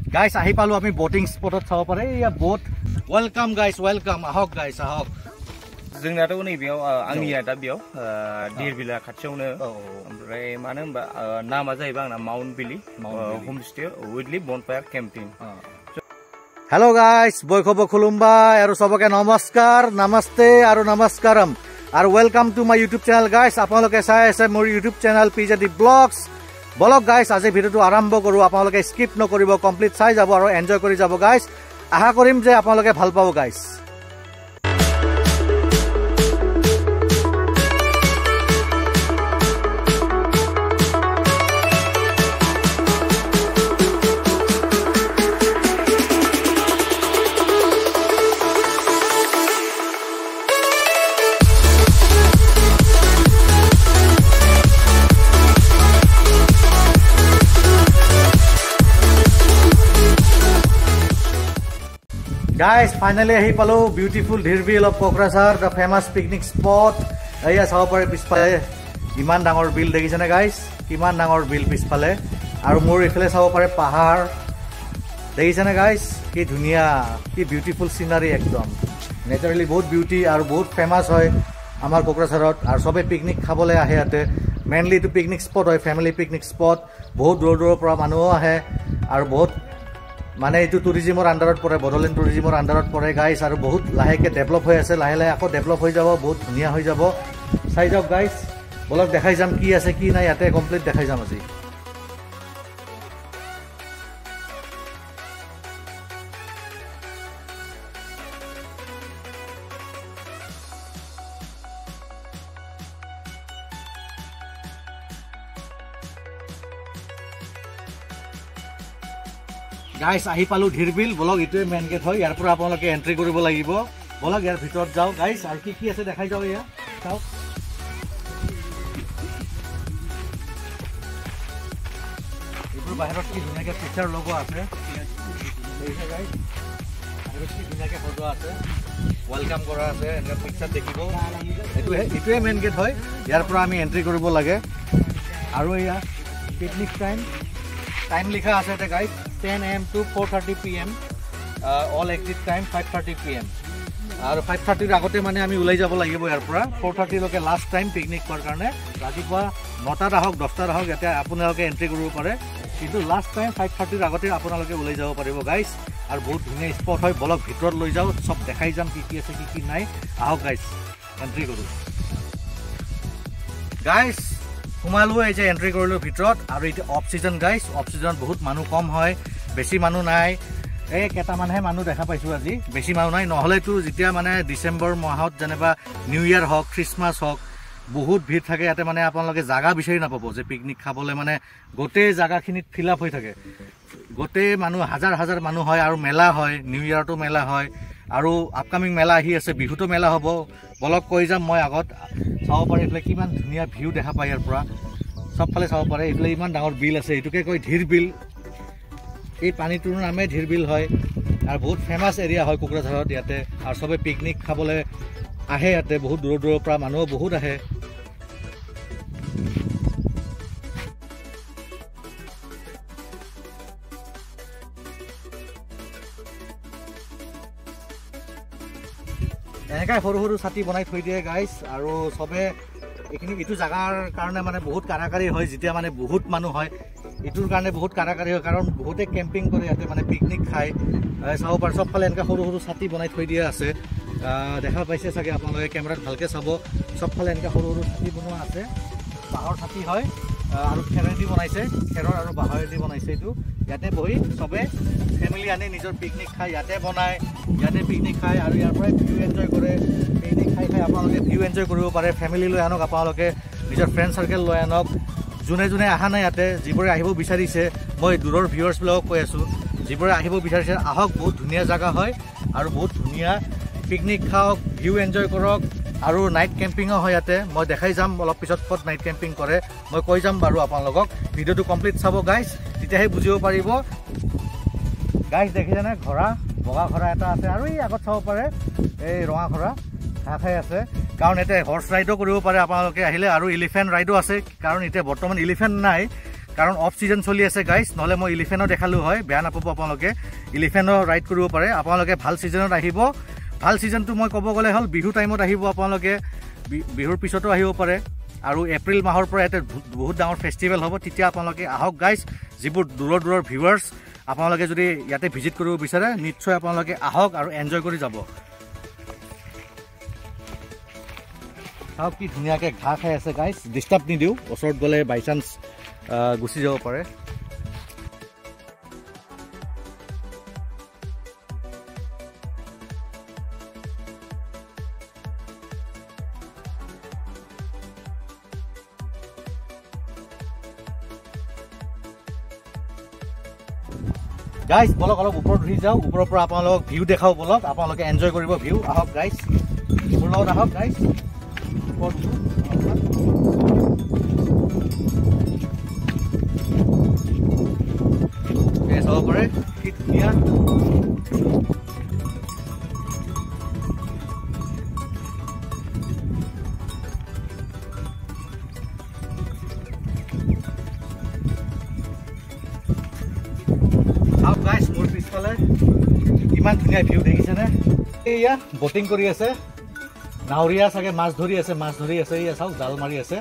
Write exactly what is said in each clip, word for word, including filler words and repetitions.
Guys আহি পালো আমি বোটিং স্পটত চাব পারে ইয়া বোট ওয়েলকাম গাইস ওয়েলকাম আহক গাইস আহক जोंनाथ' नैबेयाव आंनिया दा बेयाव धिरबिला खाथियावनो ओमफ्राय मानो होनबा नामा जाहैबाय आंना माउन्ट बिली हमस्टे उइथलि बनफायर केम्पिं हेलो गाइस बयखौबो खुलुमबाय आरो सबके नमस्कार नमस्ते आरो नमस्कारम आरो welcome to my YouTube channel guys आपनलोके चाइ আছে মোৰ यूट्यूब चैनल पिजेडी ब्लॉग्स বলক গাইস আজি ভিডিওটো আৰম্ভ কৰো আপোনালোকে স্কিপ নকৰিব কমপ্লিট চাই যাব আৰু এনজয় কৰি যাব গাইস আশা কৰিম যে আপোনালোকে ভাল পাব guys Guys, finally ahi palo beautiful Dheerbeel of Kokrasar, the famous picnic spot. Eya saw pare pispale iman dangor bill dekhise na guys, kiman dangor bill pispale aru mor ifale saw pare pahar dekhise na guys, ki dhuniya ki beautiful scenery ekdom naturally bahut beauty aru bahut famous hoy amar Kokrasarot aru sobe picnic khabole ahe ate mainly to picnic spot hoy family picnic spot bahut dor dor pora manu ahe aru bahut মানে এটো টুৰিজমৰ আন্ডাৰত পৰে বড়োলেণ্ড টুৰিজমৰ আন্ডাৰত পৰে guys আৰু বহুত লাহেকে develop হৈ আছে লাহে লাহে আকৌ ডেভেলপ হৈ যাব বহুত ধুনিয়া হৈ যাব চাই যাওক গাইস বলক দেখাই যাম কি আছে কি নাই ইয়াতে কমপ্লিট দেখাই যাম আজি गाइस आহি পালো ধিৰবিল বলক ইটোৱে মেইন গেট হয় ইয়াৰ পৰা আপোনালোকে এন্ট্ৰি কৰিব লাগিব বলক ইয়াৰ ভিতৰত যাও গাইস আৰু কি কি আছে দেখাই যাও ইয়া চাও ইবোৰ বাহিৰত কি ধুনীয়াকে পিকচাৰ লগোৱা আছে এইহে গাইস আৰু কি ধুনীয়াকে ফটো আছে ওয়েলকাম কৰা আছে এনেকা পিকচাৰ দেখিব এটোৱে ইটোৱে মেইন গেট হয় ইয়াৰ পৰা আমি এন্ট্ৰি কৰিব লাগে আৰু ইয়া পিকনিক টাইম টাইম লিখা আছে এটা guys ten a m to four thirty p m uh, all exit time five thirty p m আৰু five thirty ৰ আগতে মানে আমি উলাই যাব লাগিব ইয়াৰ পৰা four thirty লকে লাষ্ট টাইম পিকনিক কৰাৰ কাৰণে ৰাতিপুৱা নটা আহক দহটা আহক ইয়াতে আপোনালোকে এন্ট্ৰি কৰিব পাৰে কিন্তু লাষ্ট টাইম five thirty ৰ আগতে আপোনালোকে উলাই যাব পাৰিব গাইস আৰু বহুত ধুনীয়া স্পট হয় বলক ভিতৰত লৈ যাও সব দেখাই যাম কি কি আছে কি কি নাই আহক গাইস এন্ট্ৰি কৰো গাইস সোমালো এই যে এন্ট্ৰি কৰিলো ভিতৰত আৰু এটা off season guys off season বহুত মানুহ কম হয় বেছি মানুহ নাই এই কেটা মানহে মানুহ দেখা পাইছো আজি বেছি মানুহ নাই নহলে তো যেতিয়া মানে ডিসেম্বৰ মাহত জেনেবা নিউ ইয়াৰ হক খ্ৰীষ্টমাছ হক বহুত ভিৰ থাকে ইয়াতে মানে আপোনালোকে জায়গা বিচাৰি নাপাব যে পিকনিক খাবলৈ মানে গোটে জায়গাখিনিত ফিল আপ হৈ থাকে গোটে মানুহ হাজাৰ হাজাৰ মানুহ হয় আৰু মেলা হয় নিউ ইয়াৰটো মেলা হয় আৰু আপকামিং মেলা আহি আছে বিহুটো মেলা হ'ব বলক কৈ যাম মই আগত চাও পাৰে এফলে কিমান ধুনিয়া ভিউ দেখা পায় ইয়াৰ পৰা সবফালে চাও পাৰে এফলে ইমান ডাঙৰ বিল আছে এটুকে কয় ধিৰবিল এই পানীটোৰ নামে ধিৰবিল হয় আৰু বহুত ফেমাস এৰিয়া হয় কোকৰাঝাৰত ইয়াতে আৰু সবে পিকনিক খাবলৈ আহে ইয়াতে বহুত দূৰ দূৰৰ পৰা মানুহ বহুত আহে এনেকাই সৰু সৰু ছাতি বনাই থৈ দিয়ে গাইস আৰু সবে এখিনি ইটো জাগাৰ কাৰণে মানে বহুত কাৰাকাৰী হয় যেতিয়া মানে বহুত মানুহ হয় ইটোৰ কাৰণে বহুত কাৰাকাৰী হয় কাৰণ বহুতে কেম্পিং কৰে ইয়াতে মানে পিকনিক খায় চাও পাৰ সবফালে এনেকা সৰু সৰু ছাতি বনাই থৈ দিয়া আছে দেখা পাইছে চাগে আপোনালোকে কেমেৰাত ভালকে চাব সবফালে এনেকা সৰু সৰু ছাতি বনোৱা আছে বাহৰ ছাতি হয় আৰু খেৰেদি বনাইছে খেৰৰ আৰু বাহৰেদি বনাইছে এইটো ইয়াতে বহি সবে ফ্যামিলি আনি নিজৰ পিকনিক খায় ইয়াতে বনায় ইয়াতে পিকনিক খায় আৰু ইয়াৰ পৰা ভিউ এনজয় কৰে পিকনিক খাই খাই আপোনালোকে ভিউ এনজয় কৰিব পাৰে ফ্যামিলি লৈ আনক আপোনালোকে নিজৰ ফ্ৰেণ্ড সাৰ্কেল লৈ আনক যোনে যোনে আহা নাই ইয়াতে যিবোৰে আহিব বিচাৰিছে মই দূৰৰ ভিউৱাৰ্ছ বিলাকক কৈ আছো যিবোৰে আহিব বিচাৰিছে আহক বহুত ধুনীয়া জায়গা হয় আৰু বহুত ধুনীয়া পিকনিক খাওক ভিউ এনজয় কৰক আৰু নাইট কেম্পিং হয় ইয়াতে মই দেখাই যাম অলপ পিছত কত নাইট কেম্পিং কৰে মই কৈ যাম বাৰু আপোনালোকক ভিডিওটো কমপ্লিট চাব গাইস তেতিয়াহে বুজিব পাৰিব গাইস দেখিছে না ঘোঁৰা বগা ঘোঁৰা এটা আছে আৰু এই আগত চাব পাৰে এই ৰঙা ঘোঁৰা ঘাঁহ খাই আছে কাৰণ এতে হৰ্স ৰাইডো কৰিব পাৰে আপোনালোকে আহিলে আৰু এলিফেন্ট ৰাইডো আছে কাৰণ এতিয়া বৰ্তমান এলিফেন্ট নাই কাৰণ অফ সিজন চলি আছে গাইজ নহলে মই এলিফেন্টও দেখালো হয় বেয়া নাপাব আপোনালোকে এলিফেন্টও ৰাইড কৰিব পাৰে আপোনালোকে ভাল সিজনত আহিব ভাল সিজনটো মই ক'ব গ'লে হ'ল বিহু টাইমত আহিব আপোনালোকে বিহুৰ পিছতো আহিব পাৰে আৰু এপ্ৰিল মাহৰ পৰা এতে বহুত ডাঙৰ ফেষ্টিভেল হ'ব তেতিয়া আপোনালোকে আহক গাইজ যিবোৰ দূৰৰ দূৰৰ ভিউৱাৰ্ছ আপোনালোকে যদি ইয়াতে ভিজিট কৰিব বিচাৰে নিশ্চয় আপোনালোকে আহক আৰু এনজয় কৰি যাব চাওক কি ধুনীয়াকৈ ঘাঁহ খাই আছে গাইজ ডিষ্টাৰ্ব নিদিওঁ ওচৰত গ'লে বাই চান্স গুচি যাব পাৰে গাইজ বলক অলপ ওপৰত উঠি যাওক ওপৰৰ পৰা আপোনালোকক ভিউ দেখাও বলক আপোনালোকে এনজয় কৰিব ভিউ আহক গাইজ মোৰ লগত আহক গাইজ ওপৰত উঠো চাব পাৰে কি ধুনীয়া মোৰ পিছফালে ইমান ধুনীয়া ভিউ দেখিছেনে এয়া বটিং কৰি আছে নাৱৰীয়া চাগে মাছ ধৰি আছে মাছ ধৰি আছে এয়া চাওক জাল মাৰি আছে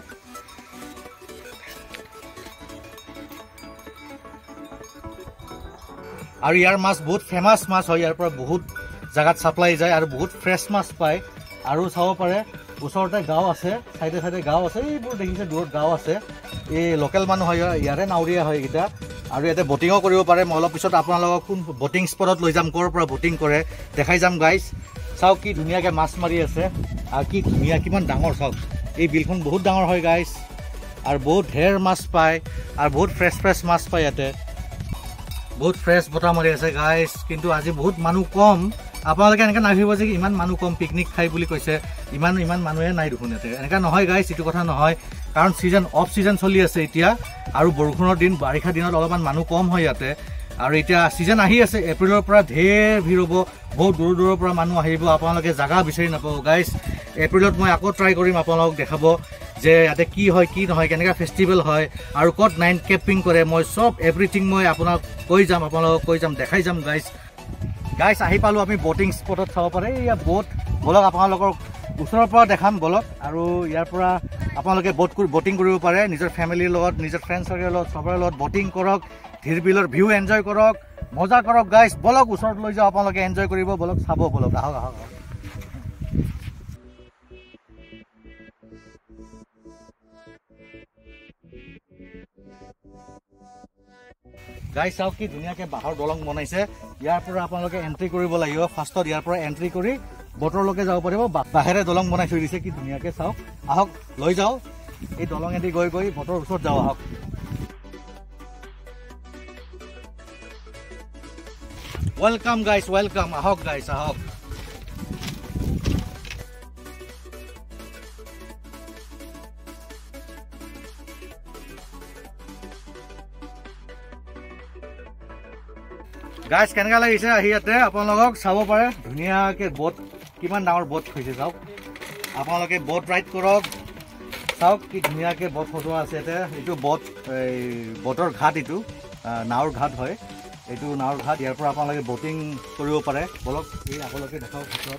আৰু ইয়াৰ মাছ বহুত ফেমাছ মাছ হয় ইয়াৰ পৰা বহুত জাগাত সাপ্লাই যায় আৰু বহুত ফ্ৰেছ মাছ পায় আৰু চাব পাৰে ওচৰতে গাঁও আছে চাইডে চাইডে গাঁও আছে এইবোৰ দেখিছে দূৰত গাঁও আছে এই লোকেল মানুহ হয় ইয়াৰে নাৱৰীয়া হয় এইকেইটা আৰু ইয়াতে বটিঙো কৰিব পাৰে মই অলপ পিছত আপোনালোকক কোন বটিং স্পটত লৈ যাম ক'ৰ পৰা বটিং কৰে দেখাই যাম গাইজ চাওক কি ধুনীয়াকৈ মাছ মাৰি আছে আৰু কি ধুনীয়া কিমান ডাঙৰ চাওক এই বিলখন বহুত ডাঙৰ হয় গাইজ আৰু বহুত ঢেৰ মাছ পায় আৰু বহুত ফ্ৰেছ ফ্ৰেছ মাছ পায় ইয়াতে বহুত ফ্ৰেছ বতাহ মাৰি আছে গাইজ কিন্তু আজি বহুত মানুহ কম আপোনালোকে এনেকৈ নাভাবিব যে ইমান মানুহ কম পিকনিক খাই বুলি কৈছে ইমান ইমান মানুহে নাই দেখোন ইয়াতে এনেকৈ নহয় গাইজ এইটো কথা নহয় কাৰণ ছিজন অফ ছিজন চলি আছে এতিয়া আৰু বৰষুণৰ দিন বাৰিষা দিনত অলপমান মানুহ কম হয় ইয়াতে আৰু এতিয়া ছিজন আহি আছে এপ্ৰিলৰ পৰা ঢেৰ ভিৰ হ'ব বহুত দূৰ দূৰৰ পৰা মানুহ আহিব আপোনালোকে জাগা বিচাৰি নাপাব গাইজ এপ্ৰিলত মই আকৌ ট্ৰাই কৰিম আপোনালোকক দেখাব যে ইয়াতে কি হয় কি নহয় কেনেকৈ ফেষ্টিভেল হয় আৰু ক'ত নাইট কেম্পিং কৰে মই চব এভৰিথিং মই আপোনাক কৈ যাম আপোনালোকক কৈ যাম দেখাই যাম গাইজ গাইজ আহি পালোঁ আমি বটিং স্পটত চাব পাৰে এয়া ব'ট বলক আপোনালোকৰ ওচৰৰ পৰা দেখাম বলক আৰু ইয়াৰ পৰা আপোনালোকে ব'ট বটিং কৰিব পাৰে নিজৰ ফেমিলিৰ লগত নিজৰ ফ্ৰেণ্ড চাৰ্কেলৰ লগত চবৰে লগত বটিং কৰক ধিৰবিলৰ ভিউ এনজয় কৰক মজা কৰক গাইজ বলক ওচৰত লৈ যাওঁ আপোনালোকে এনজয় কৰিব বলক চাব বলক আহক আহক আহক গাইজ চাওক কি ধুনীয়াকৈ বাঁহৰ দলং বনাইছে ইয়াৰ পৰা আপোনালোকে এণ্ট্ৰি কৰিব লাগিব ফাৰ্ষ্টত ইয়াৰ পৰা এণ্ট্ৰি কৰি বটৰলৈকে যাব পাৰিব বাঁহেৰে দলং বনাই থৈ দিছে কি ধুনীয়াকৈ চাওক আহক লৈ যাওঁ এই দলঙেদি গৈ গৈ বটৰ ওচৰত যাওঁ আহক ৱেলকাম গাইজ ৱেলকাম আহক গাইজ আহক গাইজ কেনেকুৱা লাগিছে আহি ইয়াতে আপোনালোকক চাব পাৰে ধুনীয়াকৈ ব'ট কিমান ডাঙৰ ব'ট থৈছে চাওক আপোনালোকে ব'ট ৰাইড কৰক চাওক কি ধুনীয়াকৈ ব'ট সজোৱা আছে ইয়াতে এইটো ব'ট এই ব'টৰ ঘাট এইটো নাৱৰ ঘাট হয় এইটো নাৱৰ ঘাট ইয়াৰ পৰা আপোনালোকে ব'টিং কৰিব পাৰে বলক এই আপোনালোকে দেখাওক ভিতৰত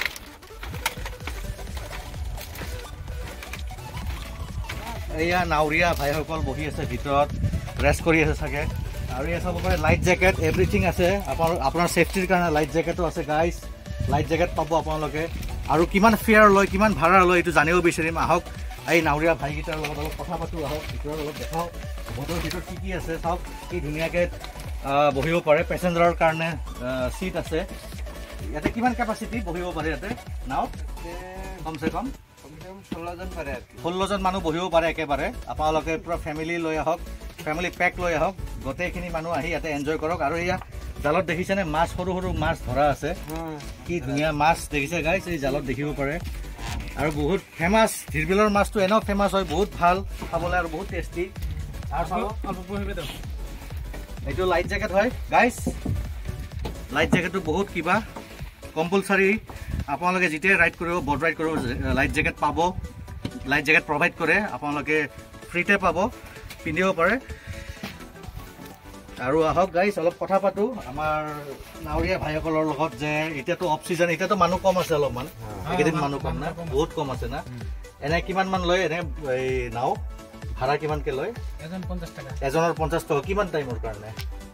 এয়া নাৱৰীয়া ভাইসকল বহি আছে ভিতৰত ৰেষ্ট কৰি আছে চাগে আৰু এই চাব পাৰে লাইট জেকেট এভৰিথিং আছে আপোনাৰ আপোনাৰ ছেফটিৰ কাৰণে লাইট জেকেটো আছে গাইজ লাইট জেকেট পাব আপোনালোকে আৰু কিমান ফেয়াৰ লয় কিমান ভাড়া লয় এইটো জানিব বিচাৰিম আহক এই নাৱৰীয়া ভাইকেইটাৰ লগত অলপ কথা পাতোঁ আহক ভিতৰত অলপ দেখাওক ব'টৰ ভিতৰত কি কি আছে চাওক কি ধুনীয়াকৈ বহিব পাৰে পেচেঞ্জাৰৰ কাৰণে চিট আছে ইয়াতে কিমান কেপাচিটি বহিব পাৰে ইয়াতে নাও কমচে কম ষোল্লজন পাৰে ষোল্লজন মানুহ বহিব পাৰে একেবাৰে আপোনালোকে পূৰা ফেমিলি লৈ আহক ফেমিলি পেক লৈ আহক গোটেইখিনি মানুহ আহি ইয়াতে এনজয় কৰক আৰু এয়া জালত দেখিছেনে মাছ সৰু সৰু মাছ ধৰা আছে কি ধুনীয়া মাছ দেখিছে গাইজ এই জালত দেখিব পাৰে আৰু বহুত ফেমাছ ধিৰবিলৰ মাছটো এনেও ফেমাছ হয় বহুত ভাল খাবলৈ আৰু বহুত টেষ্টি আৰু এইটো লাইট জেকেট হয় গাইজ লাইট জেকেটটো বহুত কিবা কম্পালচাৰী আপোনালোকে যেতিয়াই ৰাইড কৰিব ব'ট ৰাইড কৰিব লাইট জেকেট পাব লাইট জেকেট প্ৰভাইড কৰে আপোনালোকে ফ্ৰীতে পাব পিন্ধিব পাৰে আৰু আহক গাইছ অলপ কথা পাতো আমাৰ নাৱৰীয়া ভাইসকলৰ লগত যে এতিয়াতো অফ সিজন এতিয়াতো মানুহ কম আছে অলপমান একেদিন মানুহ কম না বহুত কম আছে না এনে কিমান মান লয় এনে এই নাও ভাড়া কিমানকে লয় এজন পঞ্চাশ টাকা এজনৰ পঞ্চাশ টকা কিমান টাইমৰ কাৰণে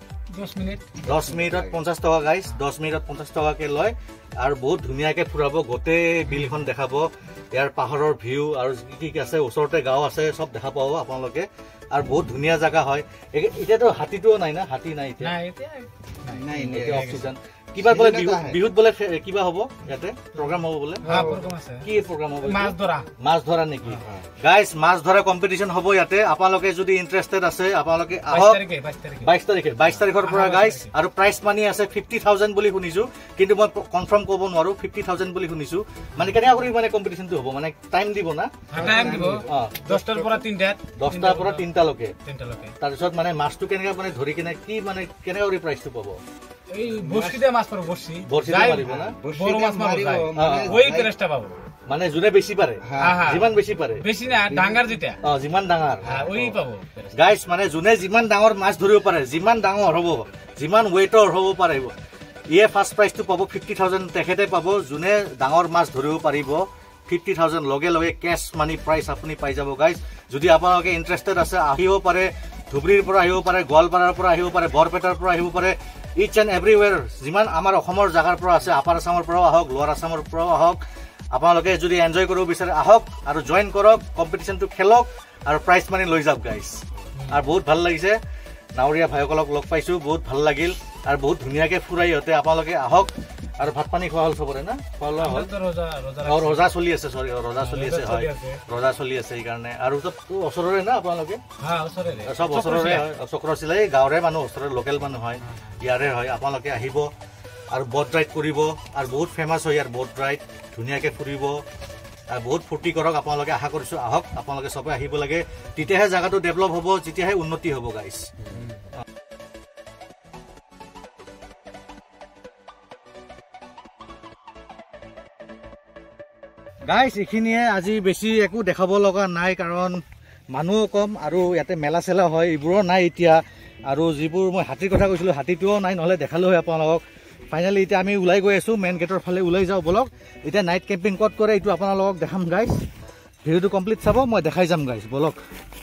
দহ মিনিট দহ মিনিটত পঞ্চাশ টকা গাইছ দহ মিনিটত পঞ্চাশ টকাকে লয় আৰু বহুত ধুনীয়াকে ফুৰাব গোটেই বিলখন দেখাব ইয়াৰ পাহাৰৰ ভিউ আৰু কি কি আছে ওচৰতে গাঁও আছে সব দেখা পাব আপোনালোকে আৰু বহুত ধুনীয়া জায়গা হয় এতিয়াতো হাতীটোও নাই না হাতী নাই এতিয়া নাই এতিয়া নাই এতিয়া অফ সিজন কিবা বলে বিহুত বলে কিবা হ'ব ইয়াতে প্ৰগ্ৰাম হ'ব বলে হ্যাঁ প্ৰগ্ৰাম আছে কি প্ৰগ্ৰাম হ'ব মাছ ধৰা মাছ ধৰা নেকি গাইস মাছ ধৰা কম্পিটিশন হ'ব ইয়াতে আপোনালোকে যদি ইন্টাৰেস্টেড আছে আপোনালোকে আহক বাইশ তাৰিখে বাইশ তাৰিখৰ পৰা গাইস আৰু প্ৰাইস মানি আছে ফিফটি থাউজেণ্ড বুলি শুনিছো কিন্তু মই কনফাৰ্ম কৰিব নোৱাৰো ফিফটি থাউজেণ্ড বুলি শুনিছো মানে কেনেকৈ কৰি মানে কম্পিটিশনটো হ'ব মানে টাইম দিব না টাইম দিব দহটাৰ পৰা তিনটা দহটাৰ পৰা তিনটা লৈকে তিনটা লৈকে তাৰপিছত মানে মাছটো কেনেকৈ মানে ধৰি কিনে কি মানে কেনেকৈ কৰি প্ৰাইসটো পাব এই বৰ্ষিতে মাছ পাব বৰ্ষি বৰ্ষিতে মাৰিব না বড় মাছ মাৰিব ওই প্ৰেষ্টা পাব মানে জুনে বেছি পাৰে যিমান বেছি পাৰে বেছি না ডাঙৰ যেটা অ যিমান ডাঙৰ ওই পাব গাইস মানে জুনে যিমান ডাঙৰ মাছ ধৰিব পাৰে যিমান ডাঙৰ হ'ব যিমান ওয়েটৰ হ'ব পাৰিব ইয়ে ফাৰ্স্ট প্ৰাইজটো পাব ফিফটি থাউজেণ্ড তেখেতে পাব জুনে ডাঙৰ মাছ ধৰিব পাৰিব ফিফটি থাউজেণ্ড লগে লগে কেছ মানি প্ৰাইজ আপুনি পাই যাব গাইস যদি আপোনালোকে ইন্টাৰেষ্টেড আছে আহিব পাৰে ধুবুৰীৰ পৰা আহিব পাৰে গোৱালপাৰাৰ পৰা আহিব পাৰে বৰপেটাৰ পৰা আহিব পাৰে ইচ এণ্ড এভৰিৱেৰ যিমান আমাৰ অসমৰ জাগাৰ পৰা আছে আপাৰ আসামৰ পৰাও আহক লোৱাৰ আসামৰ পৰাও আহক আপোনালোকে যদি এনজয় কৰিব বিচাৰে আহক আৰু জয়েন কৰক কম্পিটিশনটো খেলক আৰু প্ৰাইজ মানি লৈ যাওক গাইস আৰু বহুত ভাল লাগিছে নাৱৰীয়া ভাইসকলক লগ পাইছো বহুত ভাল লাগিল আৰু বহুত ধুনীয়াকে ফুৰাই ইহঁতে আপোনালোকে আহক আৰু ভাত পানী খোৱা হ'ল চবৰে না খোৱা লোৱা হ'ল আৰু ৰজা চলি আছে চৰি ৰজা চলি আছে হয় ৰজা চলি আছে সেইকাৰণে আৰু তো ওচৰৰে না আপোনালোকে চব ওচৰৰে হয় চক্ৰশিলা এই গাঁৱৰে মানুহ ওচৰৰে লোকেল মানুহ হয় ইয়াৰে হয় আপোনালোকে আহিব আৰু বট ৰাইড কৰিব আৰু বহুত ফেমাছ হয় ইয়াৰ বট ৰাইড ধুনীয়াকে ফুৰিব আৰু বহুত ফূৰ্তি কৰক আপোনালোকে আশা কৰিছো আহক আপোনালোকে সবে আহিব লাগে তেতিয়াহে জায়গাটো ডেভেলপ হ'ব তেতিয়াহে উন্নতি হ'ব গাইস গাইস এইখিনিয়ে আজি বেছি একো দেখাব লগা নাই কাৰণ মানুহ কম আৰু ইয়াতে মেলা চেলা হয় এইবোৰো নাই এতিয়া আৰু যিবোৰ মই হাতীৰ কথা কৈছিলোঁ হাতীটোও নাই নহ'লে দেখালো হয় আপোনালোকক ফাইনেলি এতিয়া আমি ওলাই গৈ আছোঁ মেইন গেটৰ ফালে ওলাই যাওঁ বলক এতিয়া নাইট কেম্পিং ক'ত কৰে এইটো আপোনালোকক দেখাম গাইছ ভিডিঅ'টো কমপ্লিট চাব মই দেখাই যাম গাইছ বলক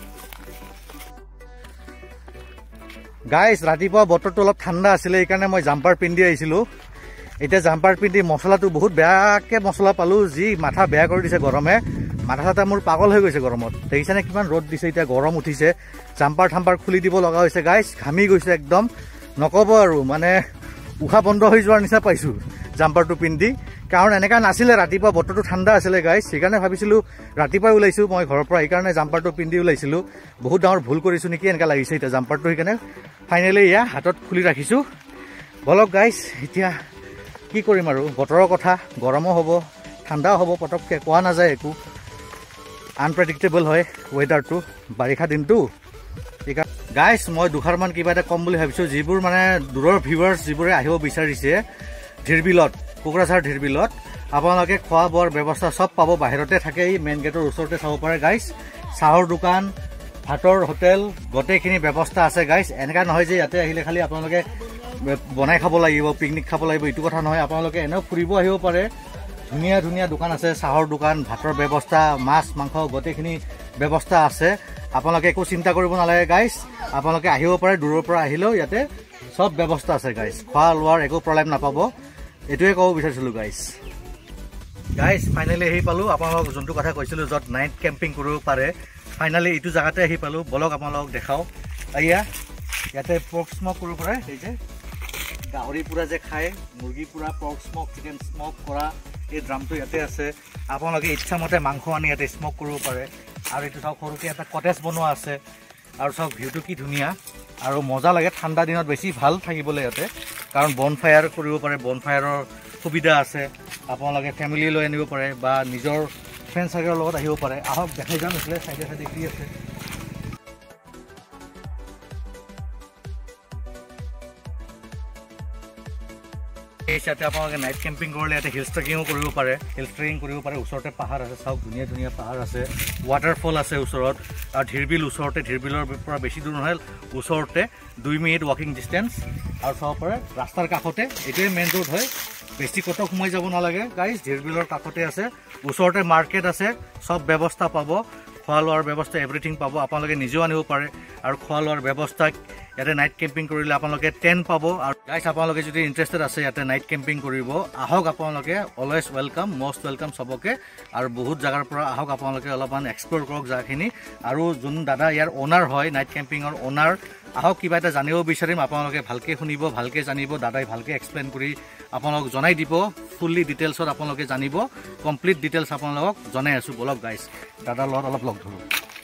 গাইছ ৰাতিপুৱা বতৰটো অলপ ঠাণ্ডা আছিলে সেইকাৰণে মই জাম্পাৰ পিন্ধি আহিছিলোঁ এতিয়া জাম্পাৰ পিন্ধি মছলাটো বহুত বেয়াকৈ মছলা পালোঁ যি মাথা বেয়া কৰি দিছে গৰমে মাথা চাথা মোৰ পাগল হৈ গৈছে গৰমত দেখিছেনে কিমান ৰ'দ দিছে এতিয়া গৰম উঠিছে জাম্পাৰ থাম্পাৰ খুলি দিব লগা হৈছে গাইছ ঘামি গৈছে একদম নক'ব আৰু মানে উশাহ বন্ধ হৈ যোৱাৰ নিচিনা পাইছোঁ জাম্পাৰটো পিন্ধি কাৰণ এনেকুৱা নাছিলে ৰাতিপুৱা বতৰটো ঠাণ্ডা আছিলে গাইছ সেইকাৰণে ভাবিছিলোঁ ৰাতিপুৱাই ওলাইছোঁ মই ঘৰৰ পৰা সেইকাৰণে জাম্পাৰটো পিন্ধি ওলাইছিলোঁ বহুত ডাঙৰ ভুল কৰিছোঁ নেকি এনেকুৱা লাগিছে এতিয়া জাম্পাৰটো সেইকাৰণে ফাইনেলি এয়া হাতত খুলি ৰাখিছোঁ বলক গাইছ এতিয়া কি কৰিম আৰু বতৰৰ কথা গৰমো হ'ব ঠাণ্ডাও হ'ব পটককৈ কোৱা নাযায় একো আনপ্ৰেডিক্টেবল হয় ৱেডাৰটো বাৰিষা দিনটো সেইকাৰণে গাইছ মই দুষাৰমান কিবা এটা ক'ম বুলি ভাবিছোঁ যিবোৰ মানে দূৰৰ ভিউৱাৰ্ছ যিবোৰে আহিব বিচাৰিছে ধিৰবিলত কোকৰাঝাৰ ধিৰবিলত আপোনালোকে খোৱা বোৱাৰ ব্যৱস্থা চব পাব বাহিৰতে থাকে এই মেইন গেটৰ ওচৰতে চাব পাৰে গাইছ চাহৰ দোকান ভাতৰ হোটেল গোটেইখিনি ব্যৱস্থা আছে গাইছ এনেকুৱা নহয় যে ইয়াতে আহিলে খালি আপোনালোকে বনাই খাব লাগিব পিকনিক খাব লাগিব এইটো কথা নহয় আপোনালোকে এনেও ফুৰিব আহিব পাৰে ধুনীয়া ধুনীয়া দোকান আছে চাহৰ দোকান ভাতৰ ব্যৱস্থা মাছ মাংস গোটেইখিনি ব্যৱস্থা আছে আপোনালোকে একো চিন্তা কৰিব নালাগে গাইছ আপোনালোকে আহিব পাৰে দূৰৰ পৰা আহিলেও ইয়াতে সব ব্যৱস্থা আছে গাইছ খোৱা লোৱাৰ একো প্ৰব্লেম নাপাব এইটোৱে ক'ব বিচাৰিছিলোঁ গাইছ গাইছ ফাইনেলি আহি পালোঁ আপোনালোকক যোনটো কথা কৈছিলোঁ য'ত নাইট কেম্পিং কৰিব পাৰে ফাইনেলি এইটো জেগাতে আহি পালোঁ বলক আপোনালোকক দেখাওঁ এয়া ইয়াতে পৰ্ক স্মক কৰিব পাৰে এই যে গাহৰি পুৰা যে খায় মুৰ্গী পুৰা পৰ্ক স্মক চিকেন স্মক কৰা এই ড্ৰামটো ইয়াতে আছে আপোনালোকে ইচ্ছামতে মাংস আনি ইয়াতে স্মক কৰিব পাৰে আৰু এইটো চাওক সৰুকৈ এটা কটেজ বনোৱা আছে আৰু চাওক ভিউটো কি ধুনীয়া আৰু মজা লাগে ঠাণ্ডা দিনত বেছি ভাল থাকিবলৈ ইয়াতে কাৰণ বনফায়াৰ কৰিব পাৰে বনফায়াৰৰ সুবিধা আছে আপোনালোকে ফেমিলি লৈ আনিব পাৰে বা নিজৰ ফ্ৰেণ্ড চাৰ্কেলৰ লগত আহিব পাৰে আহক দেখাই যাম আছিলে চাইডে চাইডে কি আছে ইয়াতে আপোনালোকে নাইট কেম্পিং কৰিলে ইয়াতে হিল ট্ৰেকিঙো কৰিব পাৰে হিল ট্ৰেকিং কৰিব পাৰে ওচৰতে পাহাৰ আছে চাওক ধুনীয়া ধুনীয়া পাহাৰ আছে ৱাটাৰফল আছে ওচৰত আৰু ঢিৰবিল ওচৰতে ঢিৰবিলৰ পৰা বেছি দূৰ নহয় ওচৰতে দুই মিনিট ৱাকিং ডিষ্টেঞ্চ আৰু চাব পাৰে ৰাস্তাৰ কাষতে এইটোৱে মেইন ৰোড হয় বেছি কত সোমাই যাব নালাগে গাইজ ঢিৰবিলৰ কাষতে আছে ওচৰতে মাৰ্কেট আছে সব ব্যৱস্থা পাব খোৱা লোৱাৰ ব্যৱস্থা এভৰিথিং পাব আপোনালোকে নিজেও আনিব পাৰে আৰু খোৱা লোৱাৰ ব্যৱস্থা ইয়াতে নাইট কেম্পিং কৰিলে আপোনালোকে টেণ্ট পাব আৰু গাইজ আপোনালোকে যদি ইণ্টাৰেষ্টেড আছে ইয়াতে নাইট কেম্পিং কৰিব আহক আপোনালোকে অলৱেজ ৱেলকাম মষ্ট ৱেলকাম সবকে আৰু বহুত জাগাৰ পৰা আহক আপোনালোকে অলপমান এক্সপ্ল'ৰ কৰক জাগাখিনি আৰু যোন দাদা ইয়াৰ অনাৰ হয় নাইট কেম্পিঙৰ অনাৰ আহক কিবা এটা জানিব বিচাৰিম আপোনালোকে ভালকৈ শুনিব ভালকৈ জানিব দাদাই ভালকৈ এক্সপ্লেইন কৰি আপোনালোক জনাই দিব ফুল্লি ডিটেইলছত আপোনালোকে জানিব কমপ্লিট ডিটেইলছ আপোনালোকক জনাই আছোঁ বলক গাইজ দাদাৰ লগত অলপ লগ ধৰোঁ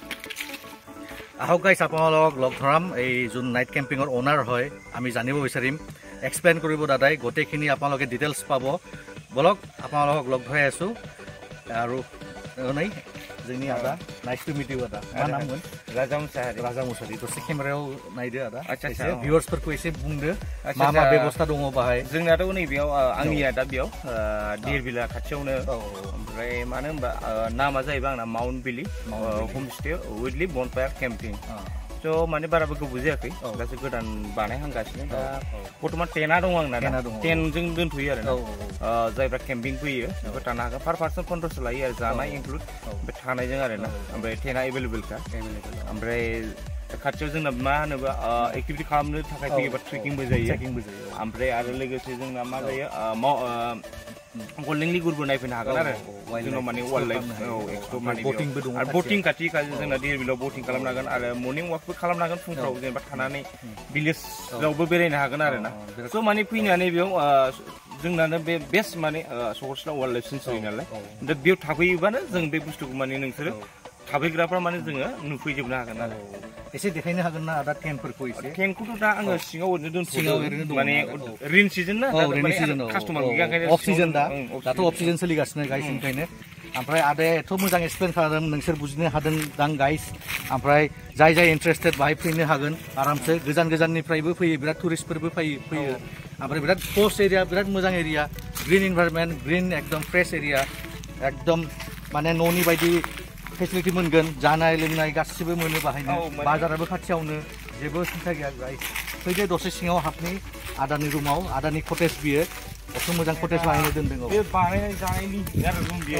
আহক গাইজ আপোনালোকক লগ ধৰাম এই যোন নাইট কেম্পিঙৰ অনাৰ হয় আমি জানিব বিচাৰিম এক্সপ্লেইন কৰিব দাদাই গোটেইখিনি আপোনালোকে ডিটেইলছ পাব বলক আপোনালোকক লগ ধৰাই আছোঁ আৰু নাই जोंनि आदा नाइस टू मीट यू आदा मा नाम मोन राजा मुसाहारि राजा मुसाहारि दसे केमेरायाव नायदो आदा अच्छा अच्छा भिउअर्सफोरखौ एसे बुंदो मा मा बेबस्था दङ बाहाय जोंनाथ' नै बेयाव आंनिया दा बेयाव धिरबिला खाथियावनो ओमफ्राय मानो होनबा नामा जाहैबाय आंना माउन्ट बिलि हमस्टे उइथलि बनफायार केम्पिं थ' माने बाराबो गोबाव जायाखै दासो गोदान बानायहांगासिनो दा बर्थमान टेन्टआ दं आंना टेन्टजों दोनथ'यो आरो जायफ्रा केम्पिं फैयो बेफोर थानो हागोन पार पार्सन पन्द्रस' लायो आरो जानाय इनक्लुड ओमफ्राय थानायजों आरो ना ओमफ्राय टेन्टआ एभेलेबेलखा ओमफ्राय खाथियाव जोंना मा होनोबा एक्टिभिटि खालामनो थाखाय फैयोबा ट्रेकिंबो जायो ओमफ्राय आरो लोगोसे जोंना मा जायो गल्डेन लिगुरबो नायफैनो हागोन आरो जोंनाव माने वाइल्ड लाइफ एक्सप्ल'र माने बोटिंबो दं आरो बोटिं खाथि खाथि जोंना धिरबिलाव बोटिं खालामनो हागोन आरो मर्निं वाकबो खालामनो हागोन फुंफ्राव जेनेबा थानानै भिलेजआवबो बेरायनो हागोन आरो ना स' माने फैनानै बेयाव जोंनानो बे बेस्ट माने सहरसिना वाइल्ड लाइफ सेन्सुरि नालाय दा बेयाव थाफैयोबानो जों बे बुस्थुखौ माने नोंसोरो थाफैग्राफ्रा माने जोङो नुफैजोबनो हागोन आरो एसे देखायनो हागोन ना आदा टेन्टफोरखौ एसे टेन्टखौथ' दा आङो सिङाव ओरैनो दोनथ'यो माने रेन सिजन ना कास्टमार गैया अफ सिजन दा दाथ' अफ सिजन सोलिगासिनो गाइस ओंखायनो ओमफ्राय आदाया एथ' मोजां एक्सप्लेन खालामदों नोंसोर बुजिनो हादों दां गाइस ओमफ्राय जाय जाय इन्टारेस्टेड बाहाय फैनो हागोन आरामसे गोजान गोजाननिफ्रायबो फैयो बिराद टुरिस्टफोरबो फैयो फैयो ओमफ्राय बिराद पस्ट एरिया बिराद मोजां एरिया ग्रिन इनभाइरमेन्ट ग्रिन एकदम फ्रेश एरिया एकदम माने न'नि बायदि फेसिलिटि मोनगोन जानाय लोंनाय गासिबो मोनो बाहायनो बाजाराबो खाथियावनो जेबो सिन्था गैया गाइस फैदो दसे सिङाव हाबनि आदानि रुमाव आदानि कटेज बियो एथ' मोजां कटेज बानायनो दोनदों बे बानायनाय जानायनि आरो रुम बियो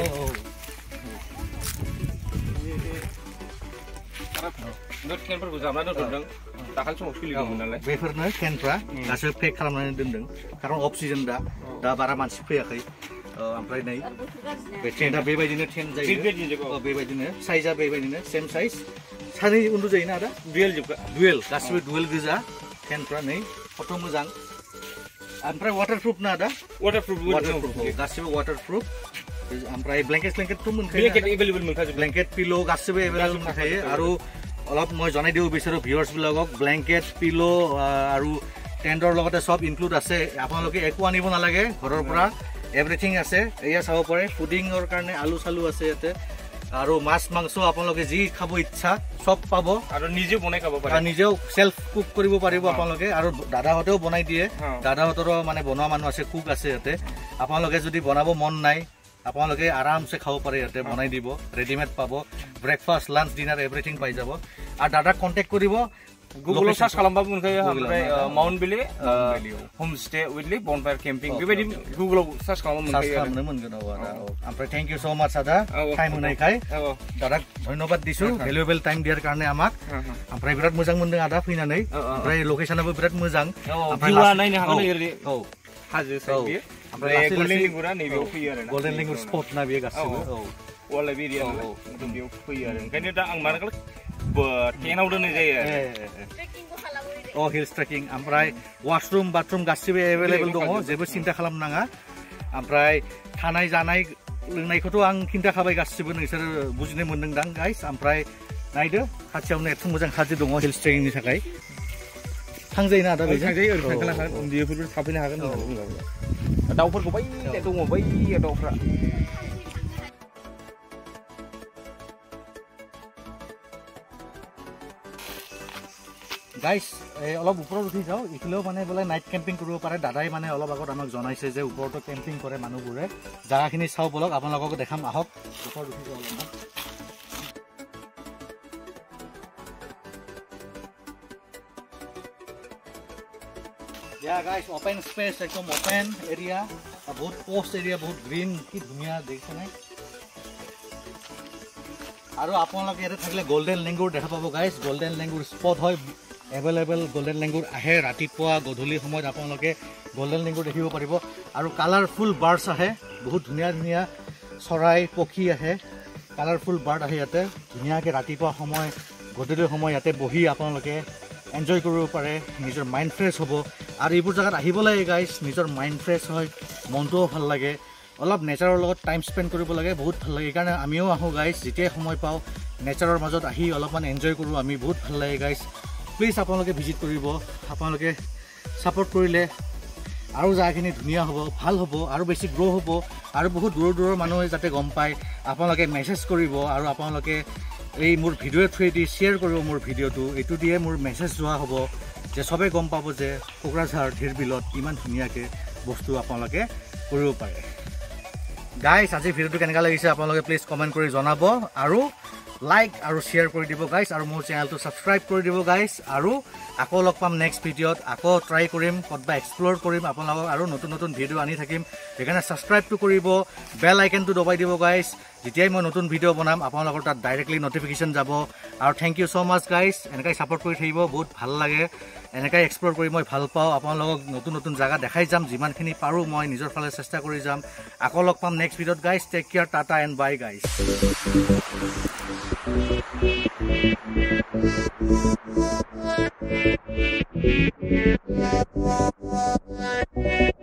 टेन्टफोरखौ जाबना दोनदों दाखालि समाव सोलिदोंमोन नालाय बेफोरनो टेन्टफ्रा गासैबो पेक खालामनानै दोनदों खारन अफ सिजन दा दा बारा मानसि फैयाखै ओमफ्राय नै बे टेन्टआ बेबायदिनो टेन्ट जायो बेबायदिनो साइजआ बेबायदिनो सेम साइज सानै उन्दु जायोना आदा डुवेल जोबगा डुवेल गासिबो डुवेल गोजा टेन्टफ्रा नै फट' मोजां ओमफ्राय वाटारप्रुफ ना आदा वाटारप्रुफ वाटारप्रुफ गासिबो वाटारप्रुफ ओमफ्राय ब्लेंकेट ब्लेंकेटथ' मोनखायो ब्लेंकेट एभेलेबल मोनखाजोब ब्लेंकेट पिल' गासिबो एभेलेबल मोनखायो আৰু অলপ মই জনাই দিব বিচাৰোঁ ভিউৱাৰ্ছবিলাকক ব্লেংকেট পিল' আৰু টেণ্টৰ লগতে সব ইনক্লুড আছে আপোনালোকে একো আনিব নালাগে ঘৰৰ পৰা এভৰিথিং আছে এয়া চাব পাৰে ফুডিঙৰ কাৰণে আলু চালু আছে ইয়াতে আৰু মাছ মাংস আপোনালোকে যি খাব ইচ্ছা সব পাব আৰু নিজেও বনাই খাব পাৰে আৰু নিজেও সেলফ কুক কৰিব পাৰিব আপোনালোকে আৰু দাদাহঁতেও বনাই দিয়ে দাদাহঁতৰো মানে বনোৱা মানুহ আছে কুক আছে ইয়াতে আপোনালোকে যদি বনাব মন নাই আপোনালোকে আৰামছে খাব পাৰে ইয়াতে বনাই দিব ৰেডিমেড পাব ব্ৰেকফাষ্ট লাঞ্চ ডিনাৰ এভৰিথিং পাই যাব আৰু দাদাক কণ্টেক্ট কৰিব गुगलाव सार्च खालामबाबो मोनखायो ओमफ्राय माउन्ट बिलि हमस्टे उइथलि बनफायार केम्पिं बेबायदि गुगलाव सार्च खालामबाबो मोनखायो खालामनो मोनगोन आदा ओमफ्राय थेंक इउ सो माच आदा टाइम होनायखाय दादाक धन्यबाद दिसु भेलुएबल टाइम दियार कारणे आमाक ओमफ्राय बिराद मोजां मोनदों आदा फैनानै ओमफ्राय लकेसनाबो बिराद मोजां भिउआ नायनो हागोन ओरै औ हाजो साइड बियो ओमफ्राय गल्डेन लिंगुरा नैबेयाव फैयो आरो गल्डेन लिंगुर स्पट ना बियो गासिबो औ वाइल्ड एरिया नालाय बेयाव फैयो आरो ओंखायनो दा आं माने टेन्टआव दोननाय जायो अ हिल्स ट्रेकिं ओमफ्राय वाशरुम बाथरुम गासिबो एभेलेबल दङ जेबो सिन्था खालामनाङा ओमफ्राय थानाय जानाय लोंनायखौथ' आं खिन्थाखाबाय गासिबो नोंसोर बुजिनो मोनदोंदां गाइस ओमफ्राय नायदो खाथियावनो एथ' मोजां हाजो दङ हिल्स ट्रेकिंनि थाखाय थांजायोना आदा बेजों थांजायो ओरै थांनो हागोन उन्दैफोरबो थाफैनो हागोन दाउफोरखौ बै दङ बै दाउफ्रा গাইজ অলপ ওপৰত উঠি যাওঁ ইফালেও মানে বোলে নাইট কেম্পিং কৰিব পাৰে দাদাই মানে অলপ আগত আমাক জনাইছে যে ওপৰতো কেম্পিং কৰে মানুহবোৰে জাগাখিনি চাওঁ বলক আপোনালোকক দেখাম আহক ওপৰত উঠি যাওঁ অলপমান Yeah guys, open space, একদম open area, বহুত post area, বহুত green, কি ধুনীয়া দেখিছে নাই আৰু আপোনালোকে ইয়াতে থাকিলে গোল্ডেন লেঙ্গুৰ দেখা পাব গাইজ গোল্ডেন লেঙ্গুৰ স্পট হয় এভেলেবল গোল্ডেন লেঙ্গুৰ আহে ৰাতিপুৱা গধূলি সময়ত আপোনালোকে গোল্ডেন লেঙ্গুৰ দেখিব পাৰিব আৰু কালাৰফুল বাৰ্ডছ আহে বহুত ধুনীয়া ধুনীয়া চৰাই পক্ষী আহে কালাৰফুল বাৰ্ড আহে ইয়াতে ধুনীয়াকৈ ৰাতিপুৱা সময় গধূলি সময় ইয়াতে বহি আপোনালোকে এনজয় কৰিব পাৰে নিজৰ মাইণ্ড ফ্ৰেছ হ'ব আৰু এইবোৰ জেগাত আহিব লাগে গাইজ নিজৰ মাইণ্ড ফ্ৰেছ হয় মনটোও ভাল লাগে অলপ নেচাৰৰ লগত টাইম স্পেণ্ড কৰিব লাগে বহুত ভাল লাগে সেইকাৰণে আমিও আহোঁ গাইজ যেতিয়াই সময় পাওঁ নেচাৰৰ মাজত আহি অলপমান এনজয় কৰোঁ আমি বহুত ভাল লাগে গাইজ প্লিজ আপোনালোকে ভিজিট কৰিব আপোনালোকে ছাপোৰ্ট কৰিলে আৰু জেগাখিনি ধুনীয়া হ'ব ভাল হ'ব আৰু বেছি গ্ৰ' হ'ব আৰু বহুত দূৰৰ দূৰৰ মানুহে যাতে গম পায় আপোনালোকে মেছেজ কৰিব আৰু আপোনালোকে এই মোৰ ভিডিঅ' থ্ৰুৱেদি শ্বেয়াৰ কৰিব মোৰ ভিডিঅ'টো এইটো দিয়ে মোৰ মেছেজ যোৱা হ'ব যে সবে গম পাব যে কোকৰাঝাৰ ধিৰবিলত ইমান ধুনীয়াকৈ বস্তু আপোনালোকে কৰিব পাৰে গাইজ আজি ভিডিঅ'টো কেনেকুৱা লাগিছে আপোনালোকে প্লিজ কমেণ্ট কৰি জনাব আৰু লাইক আৰু শ্বেয়াৰ কৰি দিব গাইজ আৰু মোৰ চেনেলটো ছাবস্ক্ৰাইব কৰি দিব গাইজ আৰু আকৌ লগ পাম নেক্সট ভিডিঅ'ত আকৌ ট্ৰাই কৰিম ক'তবা এক্সপ্ল'ৰ কৰিম আপোনালোকক আৰু নতুন নতুন ভিডিঅ' আনি থাকিম সেইকাৰণে ছাবস্ক্ৰাইবটো কৰিব বেল আইকনটো দবাই দিব গাইজ যেতিয়াই মই নতুন ভিডিঅ' বনাম আপোনালোকৰ তাত ডাইৰেক্টলি নটিফিকেশ্যন যাব আৰু thank you so' much guys এনেকৈ ছাপোৰ্ট কৰি থাকিব বহুত ভাল লাগে এনেকৈ এক্সপ্ল'ৰ কৰি মই ভাল পাওঁ আপোনালোকক নতুন নতুন জেগা দেখাই যাম যিমানখিনি পাৰোঁ মই নিজৰ ফালে চেষ্টা কৰি যাম আকৌ লগ পাম নেক্সট ভিডিঅ'ত guys take care tata and bye guys We'll be right back.